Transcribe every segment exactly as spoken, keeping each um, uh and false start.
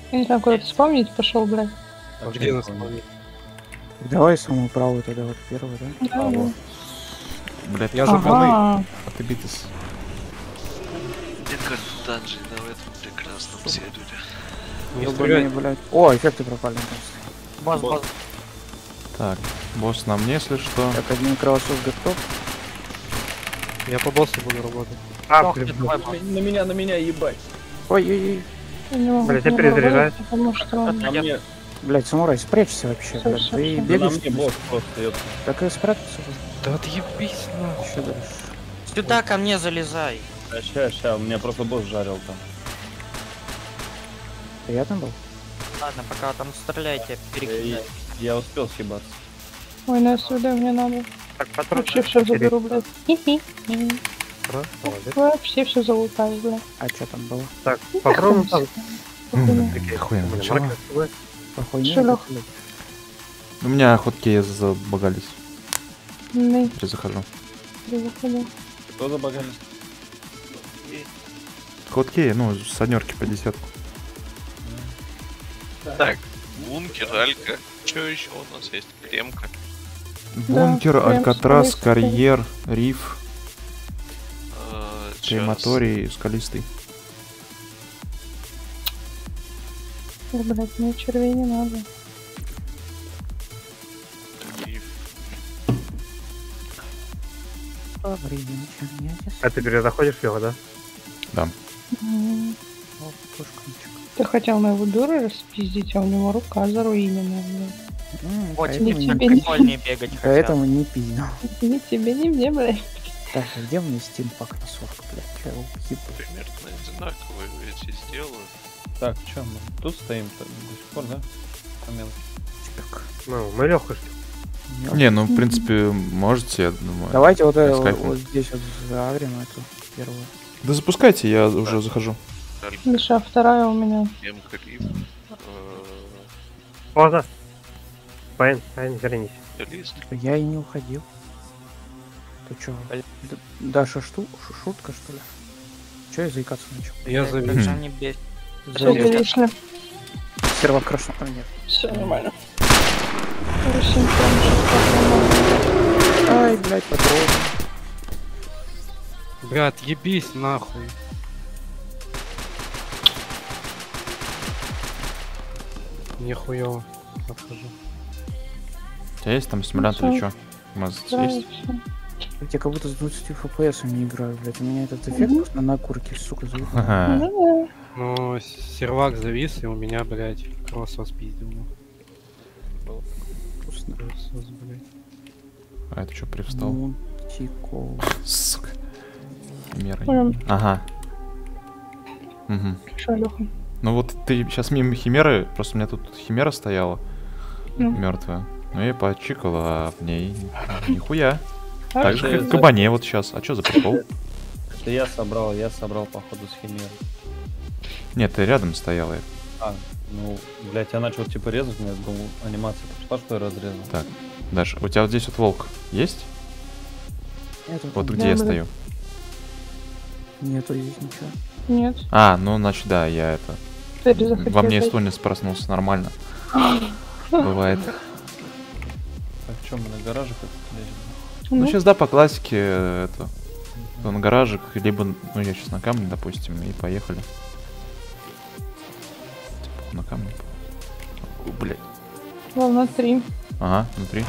Я не знаю, куда-то вспомнить пошел, блядь. А где нас вспомнить? Давай самую правую тогда, вот первую, да? Да, А, да. вот. Блядь, Я забыл. Ага. отбитый. Эдгар Данжи, да, в этом прекрасном сервере. Не Ёбаные, стреляй. блядь. О, эффекты пропали. Босс, босс. Так, босс на мне, если что. Так, один кровосос готов. Я по боссу буду работать. А, А, блин, блин, давай, на меня, на меня, ебать. Ой-ой-ой. Я не могу Блядь, к нему я перезаряжаюсь. работать, потому что он... На мне, Блядь, самурай, спрячься вообще, Всё, блядь. всё, Ты всё. да на бегаешь. мне босс просто, ёпта. Так и спрятаться. Да отъебись нахуй. Еще дальше. Сюда ко мне залезай. А, ща, ща, у меня просто босс жарил там. Приятно был? Ладно, пока там стреляйте, Я, перекидайте. я успел съебаться. Ой, на СВД мне надо. Так, патрон. Вообще все заберу, блядь. Хи-хи. Раз, молодец. Вообще все залутаю, блядь. А что там было? Так, патроны там. Хуя Блин, начала. маркер СВ. Похуй. Шелёх. У меня ходки забагались. Ну, Теперь захожу. заходи. Кто забагались? Ходки, ну, с однерки по десятку. Так, бункер, Алька. Что еще у нас есть? Кремка. Бункер, прям Алькатрас, скалистый. карьер, риф, Э, щас. крематорий, скалистый. Ой, блядь, мне червей не надо. Риф. А ты перезаходишь его, да? Да. М. О, пушканчик. Ты хотел моего дуру распиздить, а у него рука заруиненная, блядь. М, Вот поэтому тебе не- так тебе не- прикольнее бегать хотят. Поэтому не пиздил. Ни тебе, ни мне, блядь. Так, а где мне стимпак на сорок, блядь? Чё я его ебу? Примерно одинаковые эти сделаю. Так, чё, мы тут стоим-то до сих пор, да? По мелочи. Чпок. Ну, мы Лёху ждем. Не, ну, в принципе, можете, я думаю. Давайте вот, это, с вот, кайфом. вот здесь вот заагрим эту первую. Да запускайте, я уже захожу. Алька, Миша, а вторая у меня. кремка, риф. Э, Поздно. Пайн, Пайн, вернись. лист. Я и не уходил. Ты чё? Д- Даша шту... шу- шутка, что ли? Чё я заикаться начал? Я Как завис. же они бесят. Все, Залез. зависли. Сервак крашен. А, нет. Все нормально. Русин прям сейчас Ай, блядь, патрон. Бля, отъебись нахуй. Нихуёво. Отхожу. У тебя есть там симулятор или чё? Мазц есть? Я как будто с двадцатью эф пи эс не играю, блядь. У меня этот эффект Мгм. просто на курке, сука, зовут. Ага. Ну, Ну, сервак завис, и у меня, блядь, кроссос пиздил. Вкусно. Кроссос, блядь. А это что, привстал? Мультикол. Сука. Химера. Ой. Ага. Угу. Шо, Лёха? Ну вот ты сейчас мимо химеры, просто у меня тут химера стояла, Ну. мертвая. Ну я почикала, а в ней нихуя. Так Хорошо. же, как в кабане вот сейчас. А что за прикол? Это я собрал, я собрал, походу, с химерой. Нет, ты рядом стояла. А, ну, блядь, я начал типа резать, у меня думал, анимация пошла, что я разрезал. Так, Даша, у тебя вот здесь вот волк есть? Нету, Вот там где я Да, стою. нету здесь ничего. Нет. А, ну значит, да, я это... Теперь захотел. Во мне эстонец проснулся нормально. Бывает. Так, что, мы на гаражах это лезем? Ну сейчас, да, по классике э, это... то на гаражик, либо, ну я сейчас на камне, допустим, и поехали. Типа на камне. Ой, блядь. Волна три. Ага, внутри.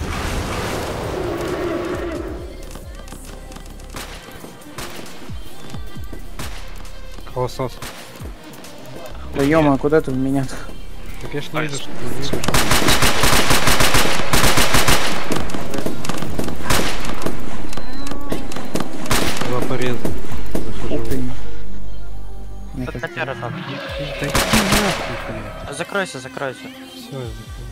Кроссос. Да ёма, куда ты в меня? Так я ж не Ай, вижу, с- что ты видишь. Два пореза. Захожу. Ух ты. Мне Тут кажется, котяра там. Да иди нахуй, блядь. Закройся, закройся. Всё,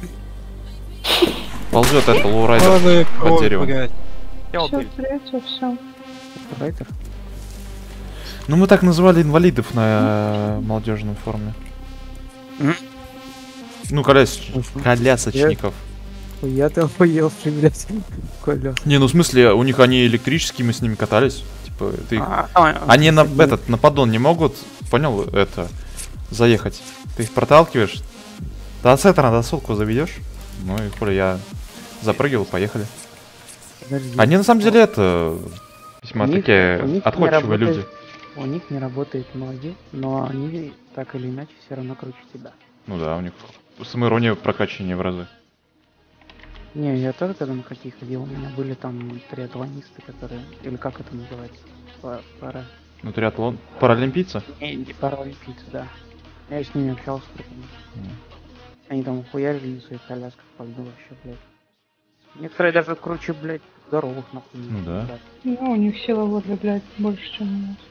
Ползет это лоурайдер Ладно, под кровь, деревом. блядь. Всё, Все, блин. третье, все. Райтер? Ну мы так называли инвалидов на э, молодежной форме. М? Ну, коляс... колясочников. Я ты охуел, блядь. Коля. Не, ну в смысле, у них они электрические, мы с ними катались. Типа, ты их... А, а, Они на кстати, этот, на поддон не могут, понял, это... заехать. Ты их проталкиваешь. До центра на досылку заведешь. Ну и хули, я запрыгивал, поехали. Подожди. Они на самом деле это весьма У них- такие у них не отходчивые люди. работает- У них не работает ноги, но они так или иначе все равно круче тебя. Ну да, у них самоирония прокачивания в разы. Не, я тоже когда на хоккей ходил, у меня были там триатлонисты, которые... Или как это называется? Па- Пара... Ну, триатлон. Паралимпийцы? Не, не паралимпийцы, да. Я с ними общался, прикольно. Мгм. Они там хуярили на своих колясках по льду вообще, блядь. Некоторые даже круче, блядь, здоровых, нахуй. Ну да. ребят. Ну, у них сила воли, блядь, больше, чем у нас.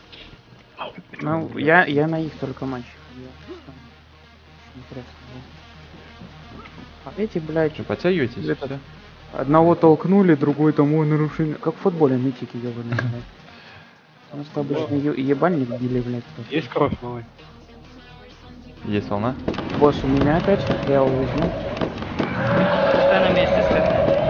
Ну, я, я на их только матчи ходил. Там очень интересно было. А эти, блядь, Что, подтягиваетесь? Это- Всё? одного толкнули, другой там, ой, нарушение. Как в футболе, нытики, ёбаные, блядь. Потому что обычно е- ебальник били, блядь. просто. Есть кровь малый? Есть волна? Босс у меня опять, я его возьму. Стой на месте, стой.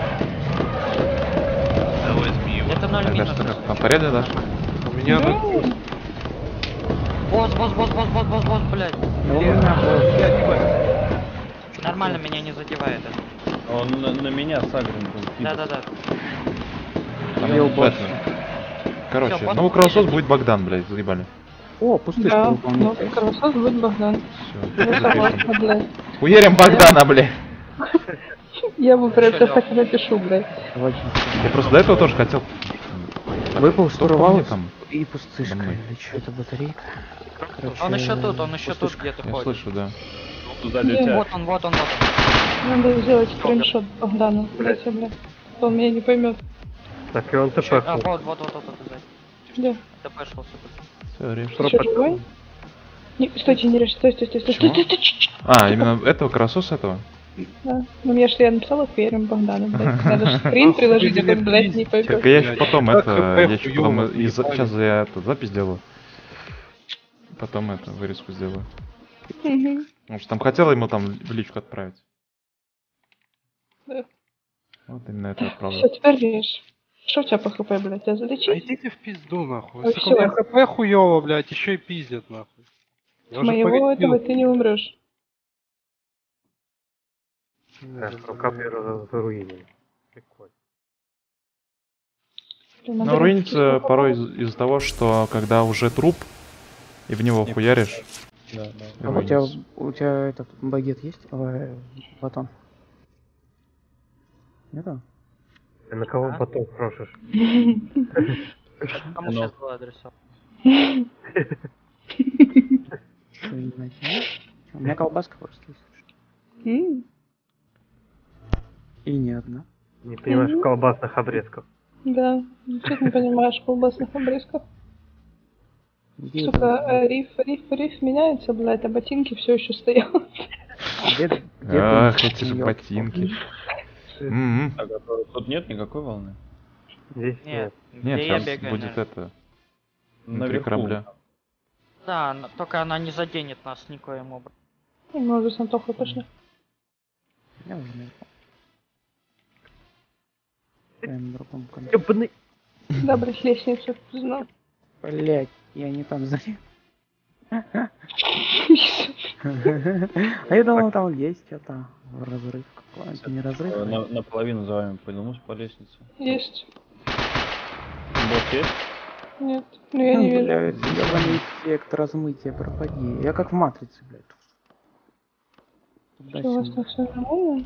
Да возьми его. Это ноль Тогда минус. что, как там порядок дашь? У меня на... Ну, Босс, босс, босс, босс, босс, босс, босс, блядь. Да у меня босс. Нормально, меня не задевает это. Он на, на меня сагрен был. Да-да-да. Там Бил это- босс. Короче, Всё, ну босс кровосос едет. будет Богдан, блядь, заебали. О, пустышка да, выполняет. ну, кровосос будет Богдан. Все, Я согласна, блядь. Хуярим Богдана, блядь. Я бы прям Чё сейчас делать? так и напишу, блядь. Давайте. Я просто до этого тоже хотел. Выпал Что по штурвал мне там? и пустышка. Домой. Или что это батарейка? Короче, Он еще тут, он еще тут пустышка. где-то Я ходит. слышу, да. Сзади Не, тебя. Вот он, вот он, вот он. Надо сделать скриншот Богдана, блядь, я, блядь. Он меня не поймет. Так, и он ТП. А, вот, вот, вот, вот, вот, сзади. Где? ТП шел сюда. Все, режь. Тропа. Чё, живой? Не, стойте, не режь, стой, стой, стой, стой, стой, Почему? стой, стой, стой. А, именно этого кровососа этого? Да. Ну, мне что я написала, хуярим Богдана, блядь. Надо же скрин приложить, а тут, блядь, не Так, поймет. я еще потом Как это, ХП я еще потом, хуёво, из- ебали. сейчас я эту запись сделаю. Потом это, вырезку сделаю. Мгм. Потому что там хотела ему там в личку отправить. Да. Вот именно это отправлю. Все, теперь режь. Что у тебя по хп, блядь, тебя А залечить? идите в пизду, нахуй. Ой, Сука, у меня всё. хп хуёво, блядь, еще и пиздят, нахуй. Я С уже моего порядил. этого ты не умрешь. Рука первого заруинена. Прикольно. Блин, Но надо руинится режать. порой из- из-за того, что когда уже труп, и в него Не хуяришь, Да, да. А у тебя, руинится. у тебя этот багет есть? Ой, батон. Нету? Ты на кого А? потом прошишь? Кому Ну. сейчас было адресов? Что, не знаете, нет? У меня колбаска просто есть. М, И не одна. Не понимаешь, в колбасных обрезках. Да, что ты не понимаешь в колбасных обрезках? Где Сука, это? э, риф, риф, риф меняется, блядь, а ботинки все еще стоят. Где, где Ах, ты? эти же Ёлки-палки. ботинки. М-м. Так, а то- тут нет никакой волны. Здесь Нет, нет. Нет, где я сейчас бегаю, будет наверное. это, внутри Наверху. корабля. Да, но только она не заденет нас никоим образом. Мы уже с Антохой пошли. Я уже не помню. Я на другом конце. Ёбаный. Да, блядь, лестницу знал. Блять, я не там залез. А я думал, там есть что-то. Разрыв какой-то. Не разрыв. Э, а- На, наполовину за вами поднимусь по лестнице. Есть. Бот есть? Нет, ну я не вижу. Блядь, ебаный эффект размытия, пропади. Я как в матрице, блядь. Что, у вас там все нормально?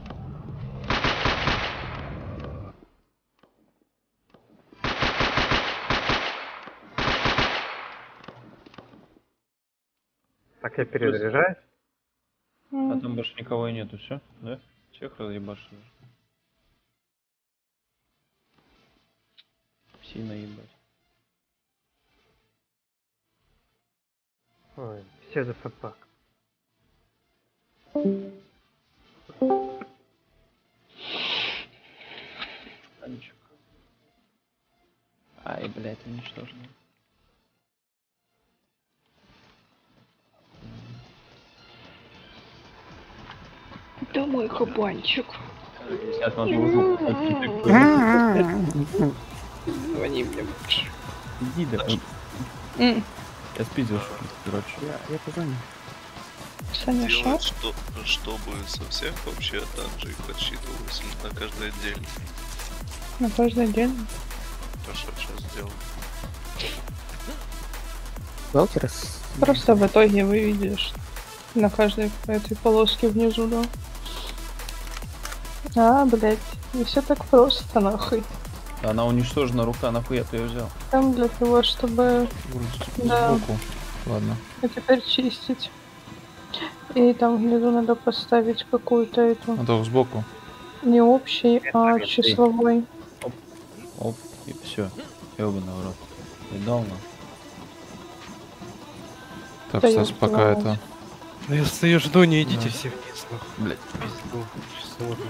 Так я перезаряжаюсь. А М, там больше никого и нету, все? Да? Всех разъебашили. Псина ебать. Ой, все за фпак. Танчик. Ай, блядь, уничтожено. Да мой кабанчик. Сейчас надо звук. Звони мне. Иди, да. М, Я спиздил шутку, короче. Я, я позвоню. Саня, шо? Делать, что, чтобы со всех вообще также их отсчитывалось или на каждый отдельно. На каждый день. То, что сейчас сделал. Балтер. Просто в итоге выведешь на каждой этой полоске внизу, да. А, блять, не все так просто, нахуй. Она уничтожена рука, нахуя ты ее взял? Там для того, чтобы да. Сбоку. Ладно. а теперь чистить. И там внизу надо поставить какую-то эту Антох, сбоку. не общий, а числовой. Оп, и все. Ёбаный в рот. Видал, на. Так, Да Стас, я пока поняла. это... Ну я стою, жду, не идите Да. все вниз, нахуй. Блять. Пизду. Часовой.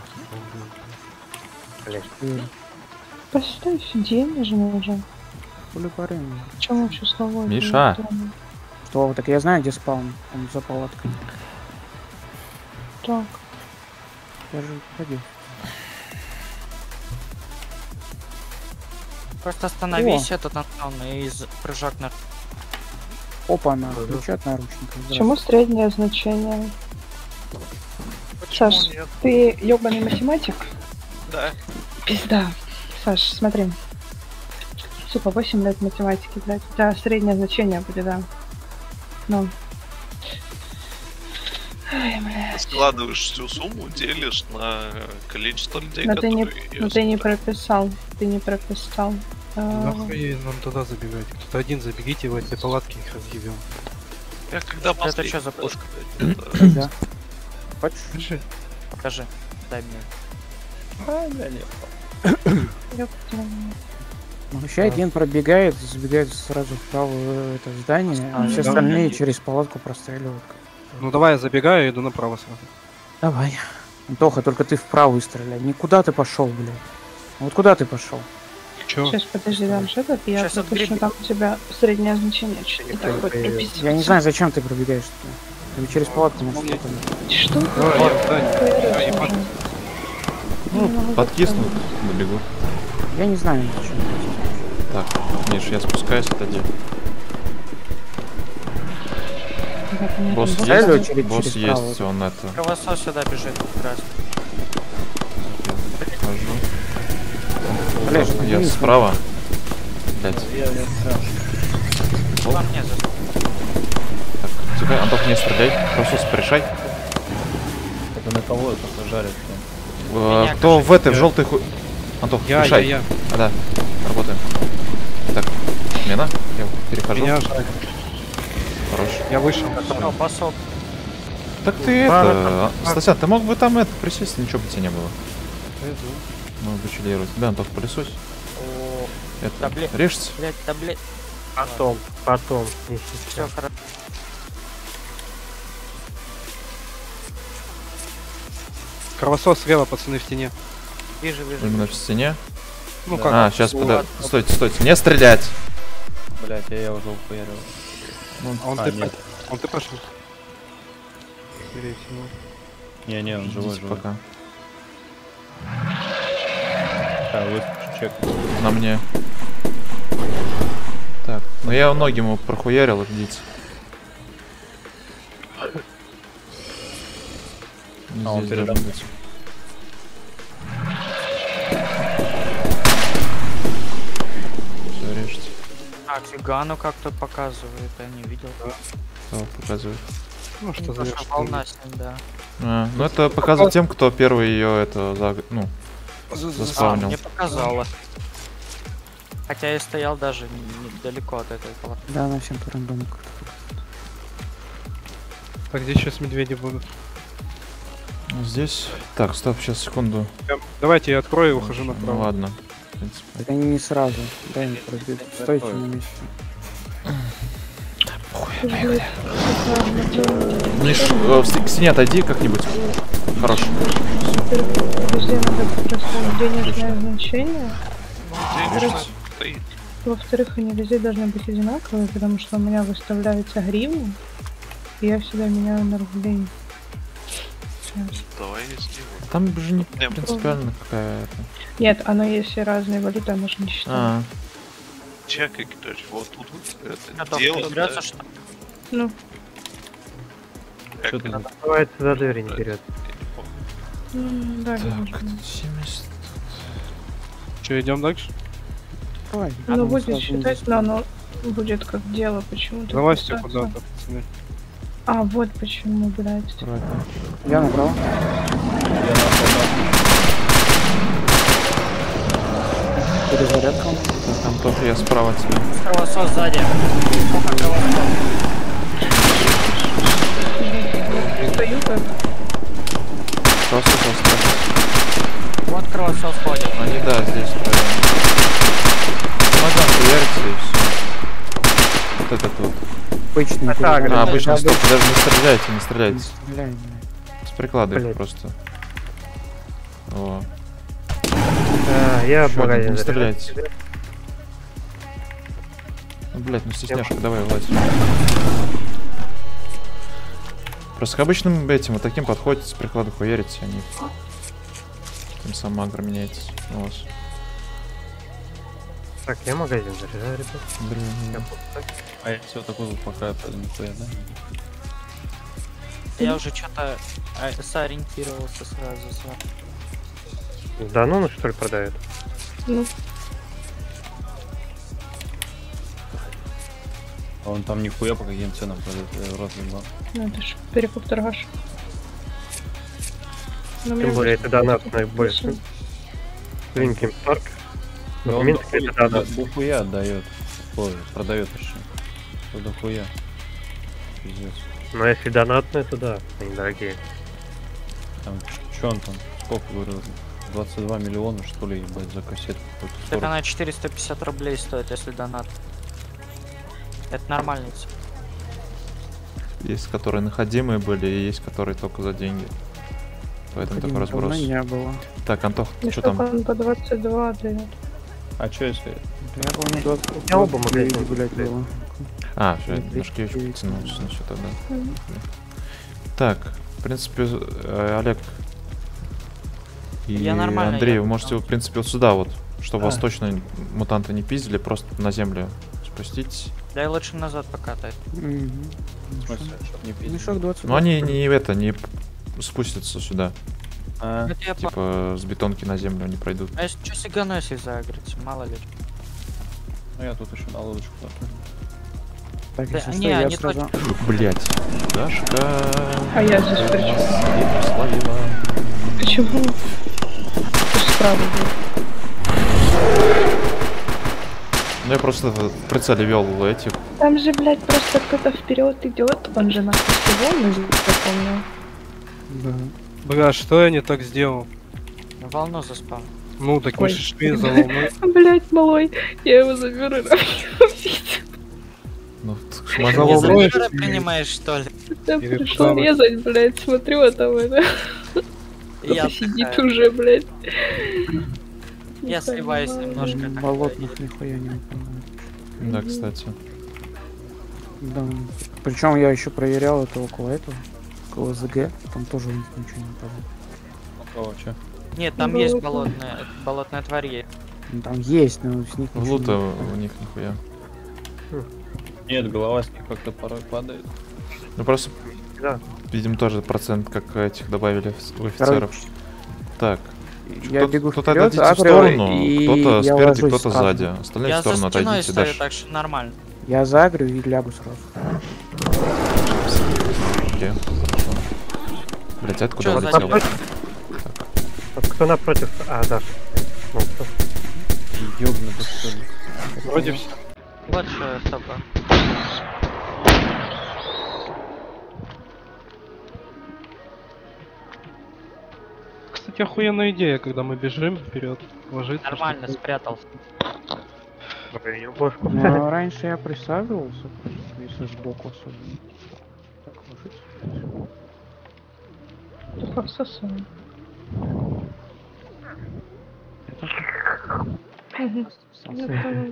Блядь. Постой, денежный уже. Пулепарем. Почему числовой? Миша. Что, так я знаю, где спаун. Он за палаткой. Так, Я же ходил. Просто остановись, этот Антон, и з- прыжок на... Опа, на включат наручников. почему среднее значение? Саш, нет? ты ёбаный математик? Да. Пизда. Саш, смотри. Сука, восемь лет математики, блядь. У тебя среднее значение будет, да. Ну. Ай, блядь. Складываешь всю сумму, делишь на количество людей, Но ты не, которые её но ты не собирают. прописал. Ты не прописал. А, Нахуй нам туда забегать? Кто-то один забегите, в эти палатки их разъебем. Я когда Это последний чё за раз, пушка? блядь, это- Да. Хочешь? Слышишь? Покажи. Дай мне. А, бля, нет. ёпта. Ну, вообще один пробегает, забегает сразу вправо в это здание, а все Да. остальные через палатку простреливают. Ну давай я забегаю и иду направо сразу. Давай. Антоха, только ты вправо стреляй. Никуда ты пошел, блядь. Вот куда ты пошел? Чё? Сейчас, подожди, дам что-то, я Щас пропишу, отгреб- там у тебя среднее значение. Что не так будет Я прописываться. Я не знаю, зачем ты пробегаешь. Ты через палатку можешь Помните. что-то. Что? Давай, я туда не- Хуярить ебать. уже. Ну, Не могу подкиснут, запомнить. набегу. Я не знаю, зачем. Так, Миш, я спускаюсь, отойди. Да, понятно. Босс Вот Цель это. есть, очередь босс через право. есть, он это... Кровосос сюда бежит как раз. Хожу. Блядь, Так, я не справа. Блять. Я, я прям. По мне за... Так, тихо, Антох, не стреляй. Просто порешай. Это на кого это жарит? Э, Меня Кто кажется, в этой, в я- желтой ху... Антох, Я, я, решай. я. А, да, работаем. Так, смена. Я перехожу. Меня жаль. Хорош. Я вышел. О, посол. Так ты Пара это... Стасян, ты мог бы там это присесть, ничего бы тебе не было. Иду. Ну, вычелировать. Да, Антох, пылесось. О, Это, Да, блин. режется. блядь, да блядь. Потом, потом, если Все что. хорошо. Кровосос слева, пацаны, в стене. Вижу, вижу. Именно в стене. Ну Да. как? А, сейчас, вот. подо... Стойте, стойте, не стрелять! Блять, я его уже упоярил. Ну, А он а, ты нет. Он ты пошел. Скорее всего. Не, не, он живой, Ждите живой. пока. А, выскочу, чек. На мне. Так, ну я ноги ему прохуярил, ждите. Не А, он здесь передо должен мной. быть. Всё, режьте. А, Фигану как-то показывает, я не видел. Что показывает? Ну что за Пошла вершина? волна с ним, да. А, ну это показывает тем, кто первый ее это за, ну, А, заспавнил. мне показало. Хотя я стоял даже не- недалеко от этой палатки. Да, на всем по рандому. Так, здесь сейчас медведи будут. Здесь. Так, стоп, сейчас секунду. Я- Давайте я открою и ухожу Ну направо. ладно. В принципе. Так они не сразу. Дай мне пробегать. Стойте на месте. Миш, э, в ст- к стене отойди как-нибудь. Хорош. Везде надо просто денежное значение. Денежно стоит. Во-вторых, они везде должны быть одинаковые, потому что у меня выставляется гривна, и я всегда меняю на рубли. Сейчас. Давай я сделаю. Там же не Не, принципиально какая-то. Нет, оно если разные валюты, оно же не считает. А, чекай, короче, вот тут вот это Готов, дело, берется да, что? Ну, как Что ты за- Открывается за двери не берет. м, да, Так, конечно. семьдесят. Че, идем дальше? Давай. Ну, Там будет сразу считать, но оно будет как дело почему-то. Залазьте писаться. куда-то, пацаны. А, вот почему, блядь. Аккуратно. Я направо. Я на автомат. Перезарядка. Так, Антох, я справа от тебя. Кровосос сзади. Сколько кровосос? Стою как. Просто просто. Вот кровосос ходит. Они, да, здесь правильно. Помогам хуярится и все. Вот этот вот. Обычный. А так, перезарядка. А, обычно обычно. стоп, даже не стреляйте, не Не стреляйте. стреляй, блядь. С приклада их Блядь. просто. О. А, я в Ещё один, магазин не заряжаю. стреляйте. Ну, блядь, ну стесняшка, давай, влазь. Просто к обычным этим вот таким подходите, с приклада хуярите, они тем самым агро меняется у вас. Так, я магазин заряжаю, ребят. Блин, Я ну, пустой. А я все такой вот пока это нихуя, да? Я уже что-то сориентировался сразу. сразу. Да ну, ну что ли продают? Ну, А он там нихуя по каким ценам продает, я разъебал. ну это ж перекуп торгаш. Ну, Тем более это донат больше. больше. Линкин парк. Да Ну, в он Минске дохуя- это донат. да, дохуя отдает. Ой, продает еще. Что дохуя. Пиздец. Но если донатные, то да, они дорогие. Там, что он там, сколько говорил, двадцать два миллиона, что ли, ебать, за кассету какую-то. Так сорок. она четыреста пятьдесят рублей стоит, если донат. Это нормальный цена. есть которые находимые были, и есть которые только за деньги. Поэтому такой разброс. не было. Так, Антох, И что сколько там? он по двадцать два дает? А что если... Я помню, двадцать. Я оба магазина девять, блядь, купил. было. А, все, Двести немножко еще девять. потянулся на что тогда. Мгм. Так, в принципе, э, Олег и Я нормально, Андрей, я вы можете, там. в принципе, вот сюда вот, чтобы А. вас точно мутанты не пиздили, просто на землю спуститесь. Да и лучше назад покатай. Мгм. В смысле, чтоб не пиздить? Мешок двадцать. Ну они не это, не спустятся сюда. А, Это я по- Типа с бетонки на землю не пройдут. А если что, сигану, если загрить, мало ли. ну я тут еще на лодочку плату. Так, Да, если не, что, я они сразу... Блять. Дашка. А я здесь при чём? Нас словила. Почему? Ты ж справа был. Ну я просто в прицеле вел этих. Там же, блядь, просто кто-то вперед идет, он же нахуй всего, запомнил. Да. Бля, что я не так сделал? Волну заспам. Ну, так мы Ой. же шли за волной. Блядь, малой, я его заберу. Ну, Мы за Не волной за мира шли. принимаешь, что ли? Я Или пришел куда вы? резать, блядь, смотрю, а там это... Я Кто-то сидит отдыхаю. уже, блядь. Я Не сливаюсь понимаю. немножко. так Болотных нихуя не выполняю. да, кстати. Да. Причем я еще проверял это около этого. Около ЗГ. Там тоже у них ничего не было. Кого, че? Нет, там есть болотная, болотная тварь есть. Ну, там есть, но с них В ничего лута не у них нихуя. Нет, головаски как-то порой падает. Ну просто, Да. видим, тоже процент, как этих добавили в- у офицеров. Так, Я кто- бегу кто-то вперед, отойдите в агро, сторону, и кто-то я спереди, ложусь кто-то сразу. сзади. Остальные Я в сторону за стеной отойдите стою, дальше. так что нормально. Я загрю и лягу сразу. Окей, хорошо. Блять, откуда Чё, вылетел? сзади? Вот кто напротив? А, да. Ну, кто? Ёбнутый, что ли. Вроде все. Вот что стопа. Кстати, охуенная идея, когда мы бежим вперед, ложиться. Нормально, чтобы- спрятался. Блин, ложку. Ну, а раньше я присаживался, если сбоку особенно. Так, ложись. Пососал. Это Мгм. сам. Я поняла.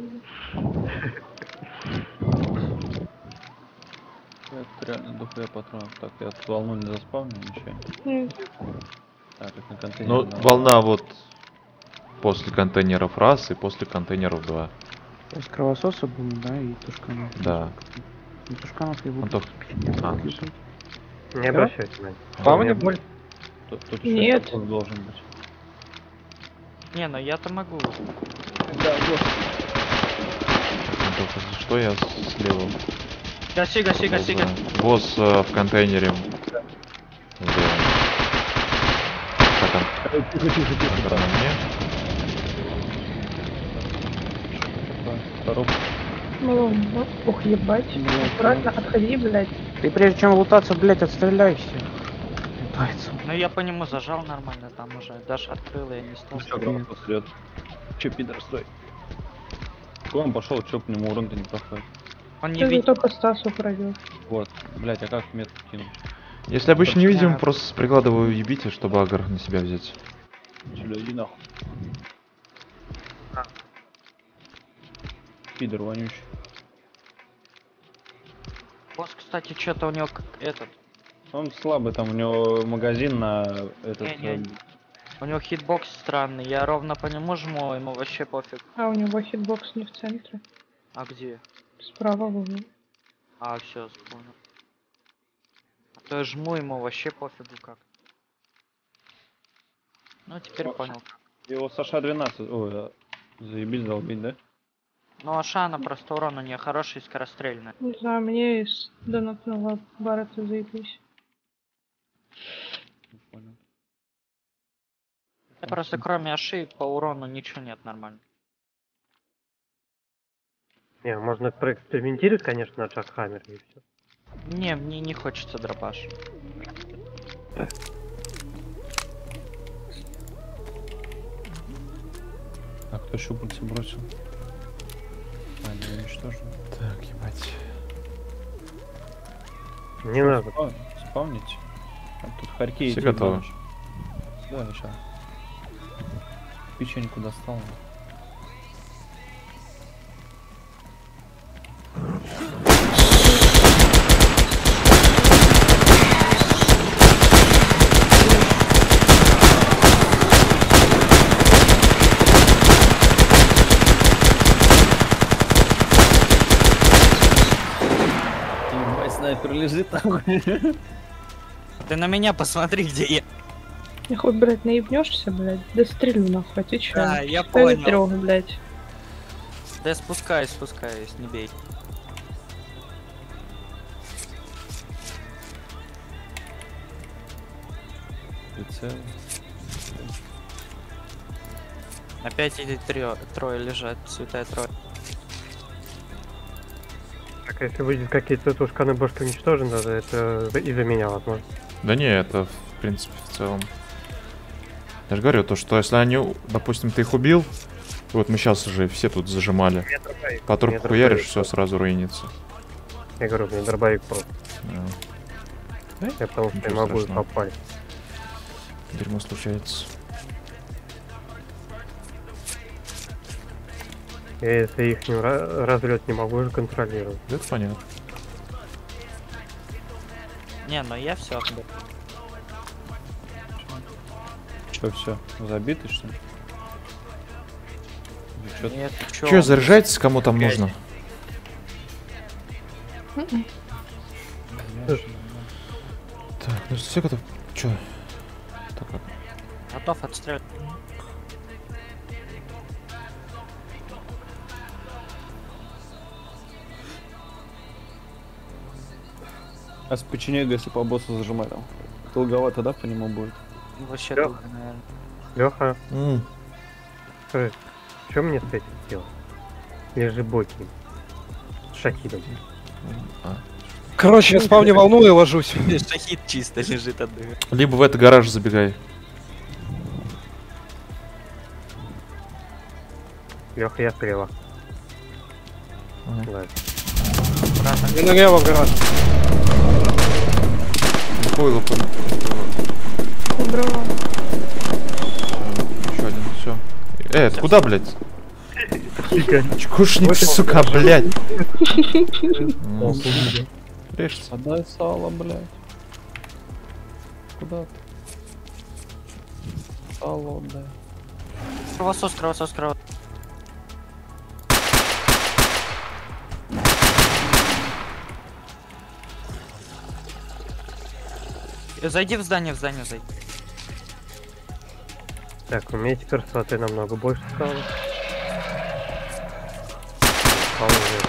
Это реально дохуя патронов. Так, я тут волну не заспавнил, ничего. Нет. Так, это на контейнер. Ну, надо. волна вот после контейнеров раз и после контейнеров два. То есть кровососа будем, да, и тушканов. Да. И тушканов и Он только... А, ну всё. Не обращайте внимания. Вам не Я- боль? Тут, тут Нет. еще должен быть. Не, ну я-то могу. Да, вот. Он только за что я слева? Гаси, гаси, гаси, гаси. Босс э, в контейнере. Да. Как там? Тихо, тихо, тихо. Камера на мне. Коробка. Ну, ну, ух, ебать. Аккуратно отходи, блядь. Ты прежде чем лутаться, блядь, отстреляйся. Лутается. Ну я по нему зажал нормально там уже. Даша открыл, я не стал. Все, гранату след. Че, пидор, стой. Куда он пошел, че по нему урон-то не проходит? Он не Ты видит. только Стасу пройдет. Вот. Блять, а как метку кинуть? Если обычно не видим, А. просто прикладываю ебите, чтобы агр на себя взять. Сюда, иди нахуй. Пидор вонючий. Босс, кстати, что-то у него как этот. Он слабый, там у него магазин на этот... Не-не. э, У него хитбокс странный. Я ровно по нему жму, ему вообще пофиг. А у него хитбокс не в центре. А где? Справа в углу. А, все, понял. А то я жму, ему вообще пофигу как. Ну, теперь О. понял. Его Саша двенадцать. Ой, а, заебись долбить, да? Ну, а Шана просто урон у нее хороший, скорострельный. Не знаю, мне из донатного барата заебись. Не понял. Просто кроме Аши по урону ничего нет нормально. Не, можно проэкспериментировать, конечно, на Джакхаммере и все. Не, мне не хочется дробаш. А кто щупальца бросил? А, не уничтожил. Так, ебать. Не надо. Спа- Спавните. А тут хорьки Все эти готовы. баночки. Да, сейчас. Печеньку достал. Ебать, снайпер лежит там. Ты на меня посмотри, где я. И хоть, блядь, наебнешься, блядь, да стрелю нахуй, ты чё? Да, я Ставь понял. трёх, блядь. Да я спускаюсь, спускаюсь, не бей. Прицел. Опять эти трё- трое лежат, святая трое. Так, если выйдет какие-то тушканы бошки уничтожены, то это из-за меня, возможно. Да не, это в принципе в целом. Я же говорю, то, что если они, допустим, ты их убил, вот мы сейчас уже все тут зажимали. По трупу Мне хуяришь, дробовик все просто. сразу руинится. Я говорю, мне дробовик просто. Да. Я потому что не Ничего могу страшного. попасть. Дерьмо случается. Я если их разлет не могу уже контролировать. Да, это понятно. Не, ну я все. Что, все? Забиты, что ли? Или чё-то? Нет, чё? Че, заряжайтесь, кому там Грязь. нужно? Так, ну все готов. Че? Так, как? Готов отстрелять. А с печенегой, если по боссу зажимать там. Долговато, да, по нему будет? Вообще Лёх. долго, наверное. Леха, М, скажи, что мне с этим делать? Лежи боки. С шахидом. а. Короче, я спавню волну и ложусь. Шахид чисто лежит от дыры. Либо в этот гараж забегай. Леха, я слева. Ага. Ладно. Я налево в гараж. Лупой, лупой. Доброго. Еще один, все. Э, это куда, блядь? Чекушник, сука, блядь. М, Режься. Отдай сало, блядь. Куда ты? Сало отдай. Кровосос, кровосос, кровосос. Э, Зайди в здание, в здание зайди. Так, у меня теперь слоты намного больше стало. Положи.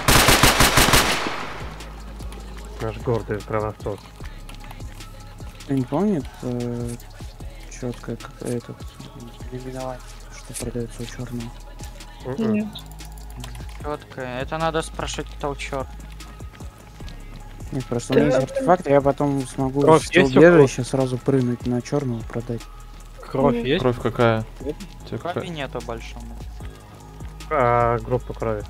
Наш гордый правосос. Ты не помнит э, четко как этот наименование, что продается у черного? Нет. Четко. Это надо спрашивать, кто черт. Нет, просто у меня есть Да. артефакт, я потом смогу Кровь с есть у убежища сразу прыгнуть на черного продать. Кровь Нет. есть? Кровь какая? Тебе Крови какая? нету большому. А, группа крови.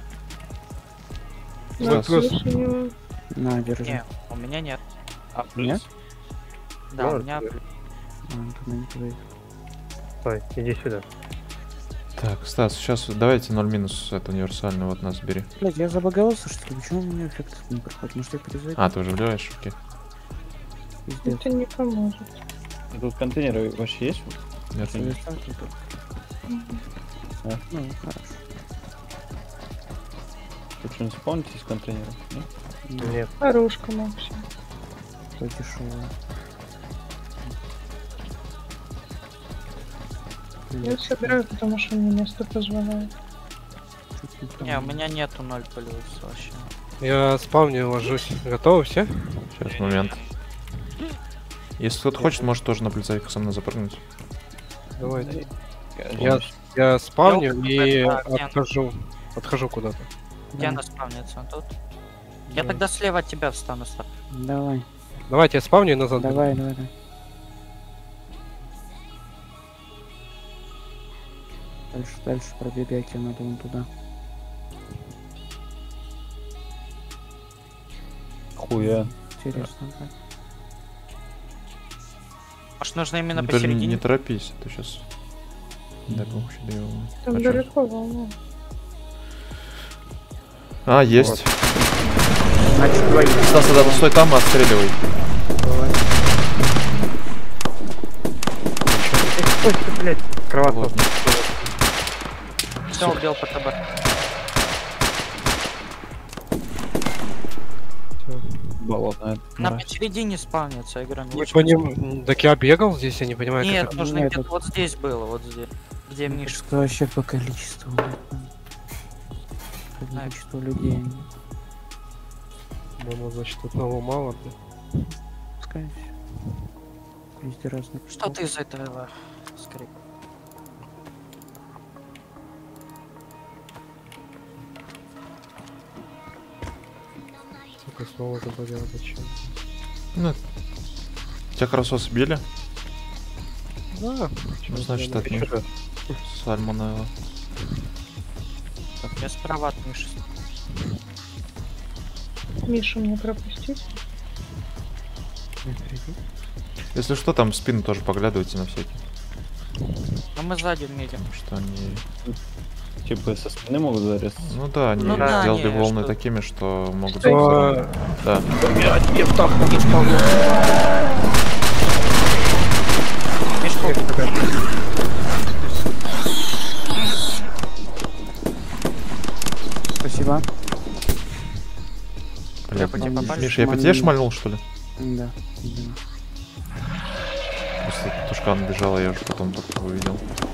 Да, Стас. слушай, не- На, держи. Не, у меня нет. А, Нет? Да, у Может, меня... нет. А, тогда не твои. Стой, иди сюда. Так, Стас, сейчас давайте ноль минус это универсальный, вот нас бери. Блять, я забаговался, что ли? Почему у меня эффект не проходит? Может, я перезайду? А, ты уже вливаешь? Окей. Пиздец. Это не поможет. Тут контейнеры вообще есть? Нет, Что я ставлю тут? А? Ну, хорошо. Тут что-нибудь спавнить из контейнеров? Нет? Ну, Нет. Оружка максимум. то дешевое. Я собираю, потому что мне место позволяет. Чуть Не, у меня нету ноль плюс вообще. Я спавню, ложусь. Готовы все? сейчас момент. Если кто-то хочет, может тоже на полицейка со мной запрыгнуть. Давайте. Я... Я, я спавню Я и вот это, отхожу. Отхожу куда-то. Где Да. она спавнится? Тут? Я Да. тогда слева от тебя встану. Стас. Давай, Давайте я спавню и назад. бегу. давай, давай, давай. Дальше, дальше пробегайте, надо вон туда. Хуя. Интересно, да? Может, нужно именно Ну, даже не, посередине? не торопись, а то сейчас. Дай помощи, дай его. Там А чё? далеко волна. А, есть. Значит, двоих. Стас, тогда стой там и отстреливай. Давай. Стой, ты, блядь, кровосос. Вот. Все, убил по ТБ. Болотная. На мразь. посередине спавнится, игра не Не очень- поним... Так я бегал здесь, я не понимаю, Нет, как это... нужно Нет, где-то это- вот здесь было, вот здесь. Где Миша. Что вообще по количеству, блядь? По Знаю. количеству людей. По-моему, значит, одного мало. блин. Пускай. Везде разные. Что ты из этого скрип? Сука, снова заболел, зачем? Ну, тебя красос били? Да. Ну, значит, от них. Сальмонелла. Я справа от Миши. Мишу мне пропустить. Если что, там в спину тоже поглядывайте на всякий. Но мы сзади видим. Что они... Типа со спины могут зарезаться. Ну да, они Ну да, сделали не, волны что- такими, что могут... Что? взорвать. Да. Мишку. Спасибо. Бля, по тебе попали? Миша, я по тебе шмальнул, что ли? Да, видимо. Просто Тушкан бежал, я уже потом только увидел.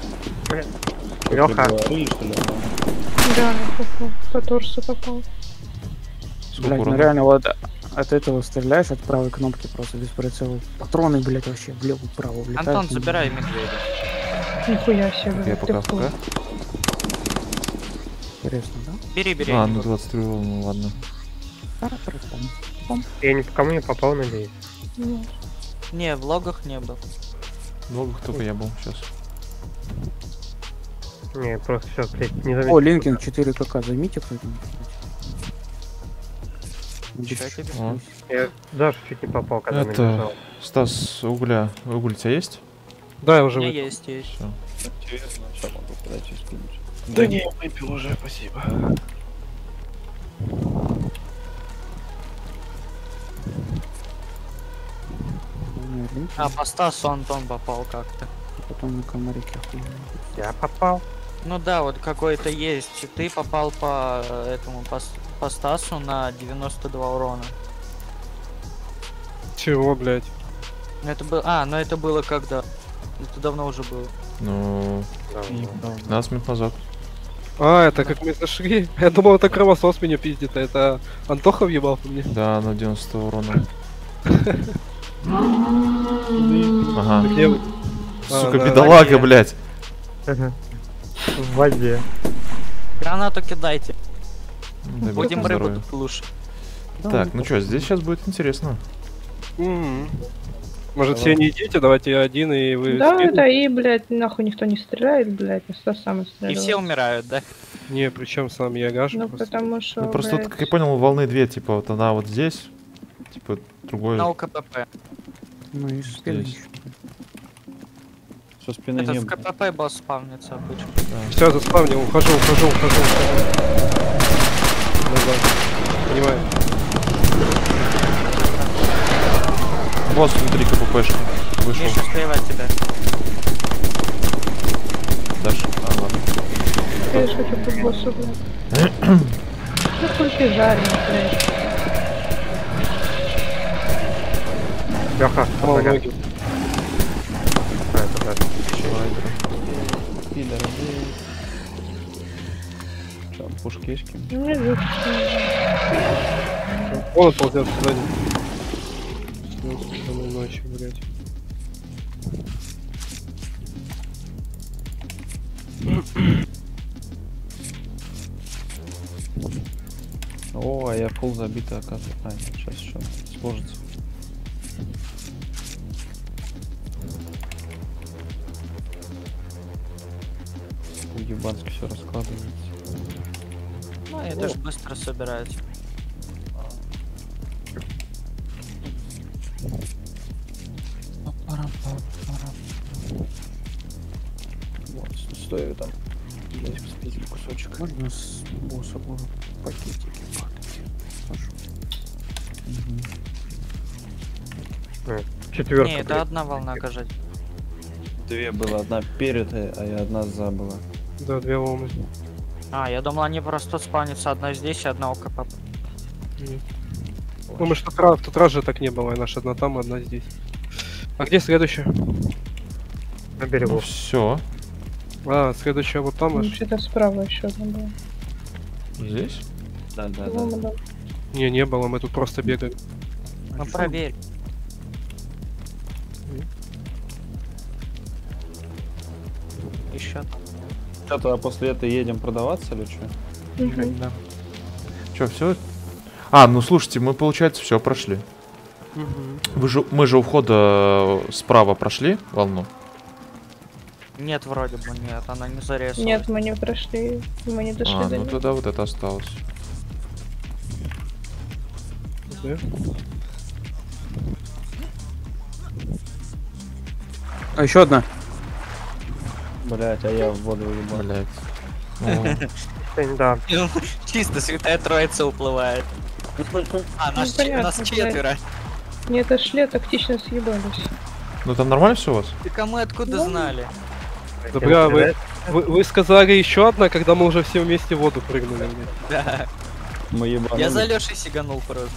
Леха, Говорили, что ли? Да, попал. По торсу попал. Сколько Блять, ну урона? реально вот от этого стреляешь от правой кнопки просто без прицела. Патроны, блять, вообще влево, вправо влетают. Антон, забирай медведя. Нихуя себе. Я ты пока фу. пока. Интересно, да? Бери, бери. А, ну двадцать три урона, ну ладно. Пара-пара-пам. я ни по кому не попал, надеюсь. Ну, Не, в логах не был. В логах только я был сейчас. Не, просто сейчас, блядь, не О, заметил. Линкин четыре ка, займите кто-нибудь. Чё тебе? О. Я даже чуть не попал, когда Это- набежал. Стас, угля. Уголь у тебя есть? Да, я У уже меня выпил. есть, есть. Все. Интересно, сейчас могу подойти и скинуть. Да не, выпил уже, спасибо. А, по Стасу Антон попал как-то. Потом на комарике охуенно. Я попал. Ну да, вот какой-то есть. Ты попал по э, этому, по, С- по Стасу на девяносто два урона. Чего, блядь? Ну это было... А, ну это было когда? Это давно уже было. Ну, пятнадцать минут назад. А, это как мы зашли. Я думал, это кровосос меня пиздит, а это Антоха въебал по мне. Да, на девяносто урона. Ага. Где вы? Сука, А, бедолага, воде. блядь. В воде. Гранату кидайте. Дай бог Будем рыбу здоровья. тут лучше. Так, ну что, здесь сейчас будет интересно. М. Может, все не идите, давайте я один и вы... Да, спину? да, и, блядь, нахуй никто не стреляет, блядь, а что сам И стреляет. все умирают, да? Не, причем сам я гашу. Ну, просто. потому что, Ну просто, блядь, как я понял, волны две, типа вот она вот здесь, типа другой. На УКПП. Ну и спины. Здесь. Со спины Это не в было. КПП босс спавнится обычно. Все, заспавнил, ухожу, ухожу, ухожу. Назад. Понимаю. Босс внутри КППшки. Вышел. Миша, слева от тебя. Дальше. А, ладно. я ж хочу по боссу, блядь. Ну, хуй ты жареный, блядь. Леха, Мало помогай. ноги. А, это да. Пидор, Че, пушкишки? Ну, мне жутко. Он ползет сзади. Самой ночью, блядь. О, а я фул забитый, оказывается. А, нет, сейчас еще сложится. Ебански все раскладывается. Ну, это ж быстро собирается. Вот, стою там. Блять, спиздили кусочек. Можно с босса буду пакетики падать. Хорошо. Четверка. Не, это блядь. одна волна, кажется. Две было, одна перед, а я одна за была. Да, две волны. А, я думал, они просто спавнятся одна здесь и одна УКПП. Ну, мы ж тот раз, тот раз же так не было, и наша одна там, одна здесь. А где следующая? На Ну берегу. все. А, следующая вот там аж. Вообще-то справа еще одна была. Здесь? Да, да, да. По-моему, да. Не, не было, мы тут просто бегали. Ну проверь. Еще. Что-то а после этого едем продаваться или что? Мгм. Да. Че, все? А, ну слушайте, мы, получается, все прошли. Вы же, мы же у входа справа прошли волну. Нет, вроде бы нет, она не зарезала. Нет, мы не прошли, мы не дошли А, до ну них. тогда вот это осталось. Да? А еще одна. Блять, а я в воду ебал. Блять. Ну, Да. Чисто святая троица уплывает. А, нас, че- понятно, нас блядь. четверо. Не отошли, тактично съебались. ну там нормально все у вас? Так а мы откуда Ну, знали? Да бля, вы, вы, вы сказали еще одна, когда мы уже все вместе в воду прыгнули. блядь. Да. Мы ебанули. Я за Лешей сиганул просто.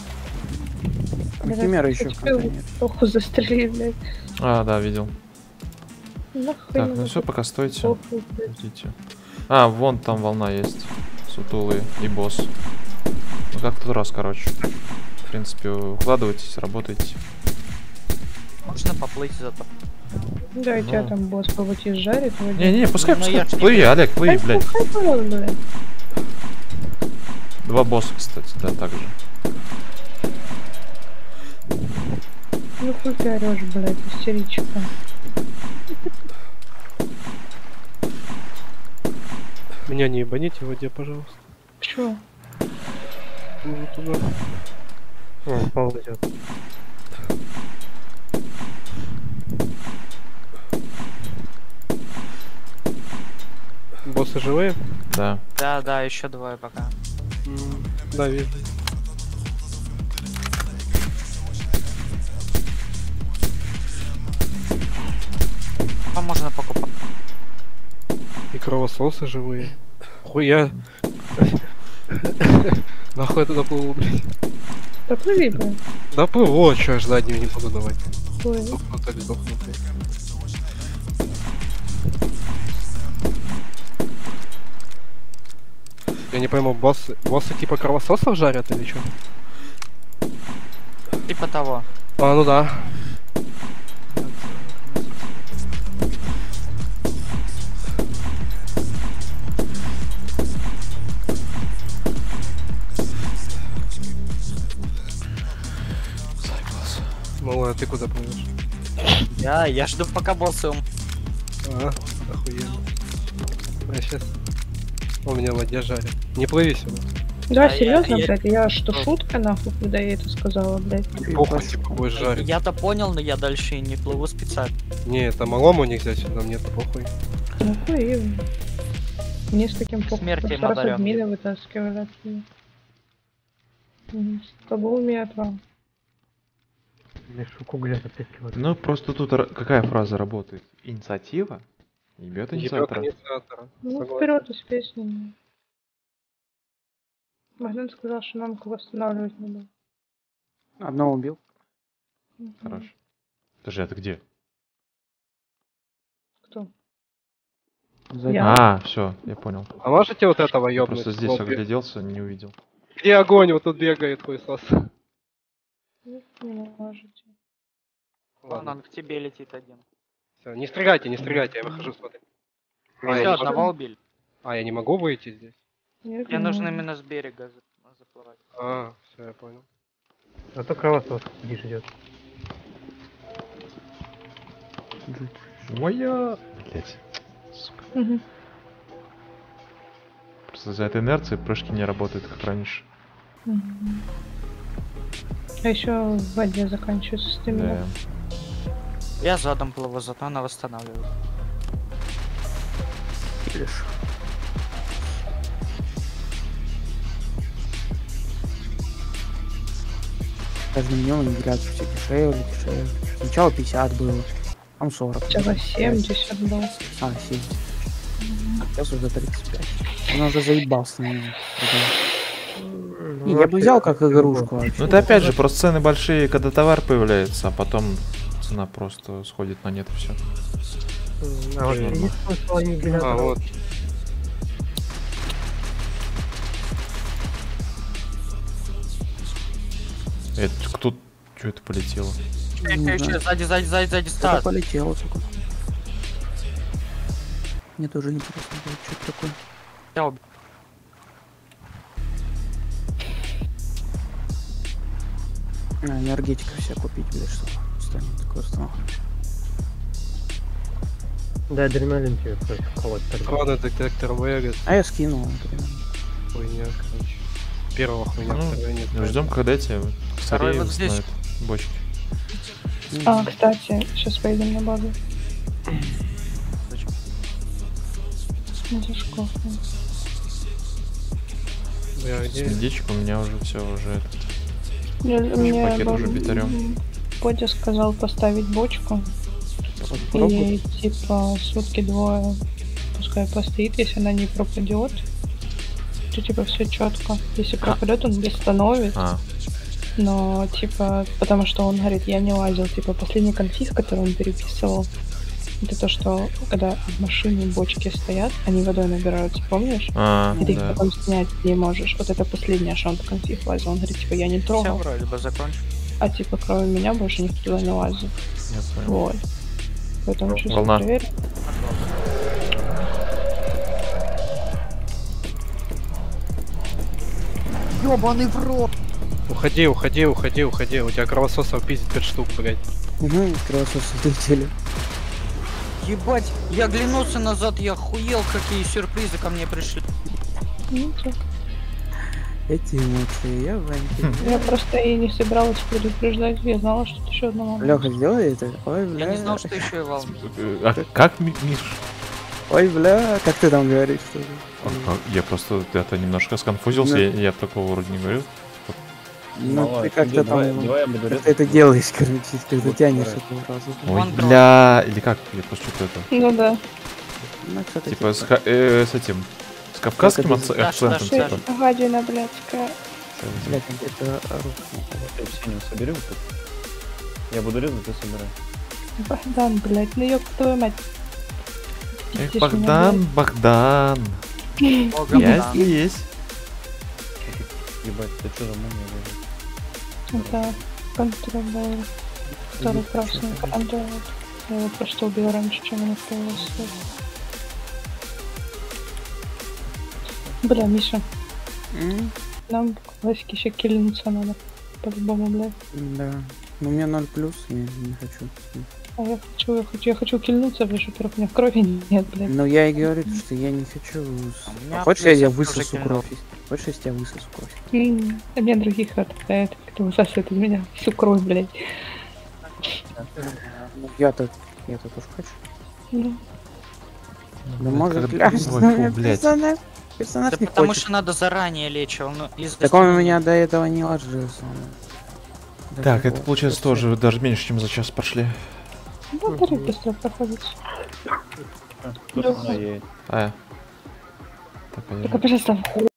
Химера еще Хоть какая-то пил, нет. похуй застрели, блядь. А, да, видел. Нахуй Так, не ну все, надо, пока стойте. похуй, блядь. Идите. А, вон там волна есть. Сутулый и босс. Ну как в тот раз, короче. В принципе, укладывайтесь, работайте. Можно поплыть зато. Да, и тебя Ну. там босс по пути жарит. вроде. Не-не, пускай, Ну, пускай. я ж не Плыви, пил. Олег, плыви, Ай, блядь. похуй, босс, блядь. Два босса, кстати, да, также. Ну хуй ты орешь, блядь, истеричка. Меня не ебаните в воде, пожалуйста. Чё? Ну, туда. О, ползет. Боссы живые? Да. Да, да, еще двое пока. М, Да, вижу. А можно покупать. И кровососы живые. Хуя. Нахуй я туда плыву, блядь. Поплыви, блядь. Да плыву, чё, аж заднюю не буду давать. Ой. Сдохнутый, сдохнутый. Я не пойму, боссы, боссы типа кровососов жарят или что? Типа того. А, ну да. Ну, а ты куда плывешь? Я, я жду пока боссы ум- А, охуенно. А сейчас у меня в воде жарят. Не плыви сюда. Да, А я- серьезно, я- блядь, я что, шутка нахуй, когда я это сказала, блядь? Похуй, типа, будешь жарить. Я-то понял, но я дальше и не плыву специально. Не, это малому нельзя сюда, мне это похуй. Ну, и мне с таким похуй. Смерти Просто раз модарёнки. админы вытаскивали отсюда. Мгм. Кого умеет вам? Лишу угля за пять килограмм. Ну, просто тут ра- какая фраза работает? Инициатива? Ебет Ебёт инициатора. инициатора. Ну, Согласен. вперед из песни. Магнат сказал, что нам их восстанавливать надо. Одного убил. Мгм. Хорошо. Подожди, а ты где? Кто? Сзади. Я. А, все, я понял. А можете вот этого Я ёбнуть? просто здесь Вот, бе- огляделся, не увидел. Где огонь? Вот тут бегает хуесос. Ну, не можете. Вон он к тебе летит один. Всё, не стреляйте, не стреляйте, я выхожу смотреть. А, я Все, не одного могу? убили. А, я не могу выйти здесь? Нет, Мне не нужно могу. именно с берега за- заплывать. А, все, я понял. Зато кровосос сидишь идет. Моя! Блять. Мгм. Просто за этой инерции прыжки не работают, как раньше. Мгм. А еще в воде заканчивается стамина. Да. Я задом плыву, зато она восстанавливает. Лишь. Каждым днем они говорят, что все дешевле, дешевле. Сначала пятьдесят было, там сорок. Сначала семьдесят был. А, семьдесят. Сейчас уже тридцать пять. Он уже заебался на него. Не, я бы взял как игрушку. а Ну чё? это опять же, просто цены большие, когда товар появляется, а потом цена просто сходит на нет и все. А вот Нормально. есть смысл аннигилятора? А, вот. Это кто? Что это полетело? Чё, Не чё, чё, знаю. Сзади, сзади, сзади, сзади, Это Стас. полетело только. Мне тоже интересно будет, что такое. Я убил. А, энергетика вся купить, блядь, чтобы станет такое станок. Да, адреналин тебе просто вколоть тогда. Крона детектор вырез. А я скинул, например. Хуйня, короче. Первого хуйня, Ну, вторая нет. Ждем, когда эти Второй старее вот здесь. узнают бочки. А, кстати, сейчас поедем на базу. Ну, за шкафом. Бля, где? Медичек у меня уже все уже этот. Мне, мне пакет бо- уже битарем. Бодя сказал поставить бочку. И типа сутки двое пускай постоит, если она не пропадет, то типа все четко. Если пропадет, он восстановит. А, Но типа, потому что он говорит, я не лазил. Типа последний конфиг, который он переписывал, это то, что когда в машине бочки стоят, они водой набираются, помнишь? а, И ты их да. потом снять не можешь. Вот это последнее, что он в конфиг лазил. Он говорит, типа, я не Все трогал. вроде бы закончил. А типа, кроме меня больше никто туда не лазил. Я понял. Вот. Поэтому сейчас Волна. проверь. Ёбаный в рот! Уходи, уходи, уходи, уходи. У тебя кровососов пиздит пять штук, блядь. Угу, кровососы слетели. Ебать, я оглянулся назад, я охуел, какие сюрпризы ко мне пришли. Ну, чё. Эти эмоции, я ваньки. Я просто и не собиралась предупреждать. Я знала, что тут еще одна мама. Леха, сделай это. Ой, бля. Я не знал, что еще и волн. Э, А как, Ми- Миш? Ой, бля, как ты там говоришь? Что ли? А, а, Я просто это немножко сконфузился, Да. я, я такого вроде не говорил. Ну, Давай, ты как-то давай, там... давай я буду Как резать. ты это делаешь, короче, когда Вот тянешь давай. эту фразу. Ой, Вон бля, или как? Я просто что-то это. Ну да. Ну, кстати, Типа с, ха- э, с этим. С кавказским Как это акц- Даш, акцентом, Даш, типа. Даш. Гадина, блядская. блядь, это русский. Ты в синем собери вот Я буду резать, ты собирай. Богдан, блядь, ну ёб твою мать. Эх, Пиздишь меня, Богдан, Богдан. Богом Я да. здесь. Ебать, ты что за мумия лежит? блядь. Это контролер. Второй красный контролер. Я его просто убил раньше, чем он появился. Бля, Миша, М, нам классики еще киллинуться надо. По-любому, блядь. Да. Ну, у меня ноль плюс, я не хочу. А я хочу, я хочу, я хочу киллнуться, потому что, во-первых, у меня крови нет, блядь. Но я и говорю, что я не хочу. с- А у меня А хочешь, я, я плюсов тоже высосу кильнул. кровь? Хочешь, я с тебя высосу кровь? М, А мне других хватает, кто высасывает из меня всю кровь, блядь. Ну, я-то, я-то тоже хочу. Ну, Да Блядь, может, когда- ляжет, Ой, но фу, мне блядь. персонаж, персонаж Да не потому хочет. что надо заранее лечь, он ну, из Так он у меня до этого не ложился. До Так, того. это получается тоже даже меньше, чем за час прошли. ну, тариф быстро проходит. Кто со мной едет? А. Так, а я- Только, пожалуйста, в